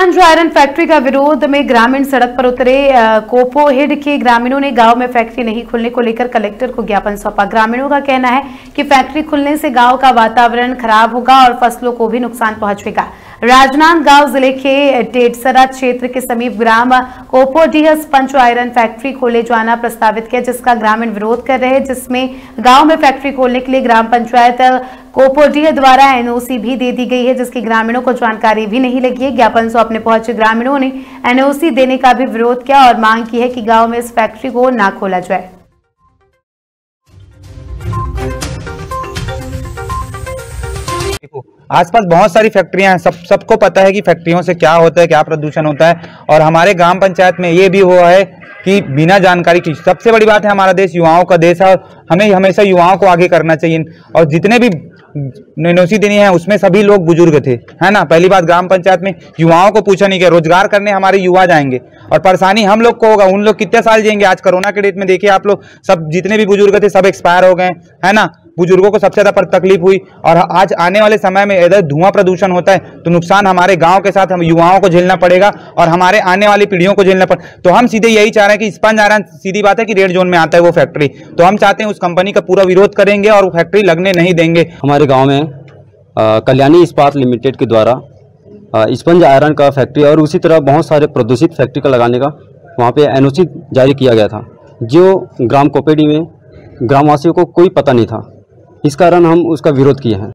Sponge iron factory का विरोध में ग्रामीण सड़क पर उतरे। कोपोहेड के ग्रामीणों ने गांव में फैक्ट्री नहीं खुलने को लेकर कलेक्टर को ज्ञापन सौंपा। ग्रामीणों का कहना है कि फैक्ट्री खुलने से गांव का वातावरण खराब होगा और फसलों को भी नुकसान पहुंचेगा। राजनांदगांव जिले के टेटसरा क्षेत्र के समीप ग्राम कोपोडीह स्पंज आयरन फैक्ट्री खोले जाना प्रस्तावित किया, जिसका ग्रामीण विरोध कर रहे हैं, जिसमें गांव में फैक्ट्री खोलने के लिए ग्राम पंचायत कोपोडीह द्वारा एनओसी भी दे दी गई है, जिसकी ग्रामीणों को जानकारी भी नहीं लगी है। ज्ञापन सौंपने पहुंचे ग्रामीणों ने एनओसी देने का भी विरोध किया और मांग की है कि गांव में इस फैक्ट्री को ना खोला जाए। आसपास बहुत सारी फैक्ट्रियां हैं, सबको पता है कि फैक्ट्रियों से क्या होता है, क्या प्रदूषण होता है। और हमारे ग्राम पंचायत में ये भी हुआ है कि बिना जानकारी की, सबसे बड़ी बात है हमारा देश युवाओं का देश है और हमें हमेशा युवाओं को आगे करना चाहिए। और जितने भी एनओसी देनी है उसमें सभी लोग बुजुर्ग थे, है ना। पहली बात, ग्राम पंचायत में युवाओं को पूछा नहीं गया। रोजगार करने हमारे युवा जाएंगे और परेशानी हम लोग को होगा। उन लोग कितने साल जिएंगे? आज कोरोना के डेट में देखिए आप लोग, सब जितने भी बुजुर्ग थे सब एक्सपायर हो गए, है ना। बुजुर्गों को सबसे ज्यादा तकलीफ हुई। और आज आने वाले समय में इधर धुआं प्रदूषण होता है तो नुकसान हमारे गांव के साथ हम युवाओं को झेलना पड़ेगा और हमारे आने वाली पीढ़ियों को झेलना पड़ेगा। तो हम सीधे यही चाह रहे हैं कि स्पंज आयरन, सीधी बात है कि रेड जोन में आता है वो फैक्ट्री, तो हम चाहते हैं उस कंपनी का पूरा विरोध करेंगे और वो फैक्ट्री लगने नहीं देंगे। हमारे गाँव में कल्याणी इस्पात लिमिटेड के द्वारा स्पंज आयरन का फैक्ट्री और उसी तरह बहुत सारे प्रदूषित फैक्ट्री का लगाने का वहाँ पे एनओसी जारी किया गया था, जो ग्राम कोपेडी में ग्रामवासियों को कोई पता नहीं था। इस कारण हम उसका विरोध किए हैं।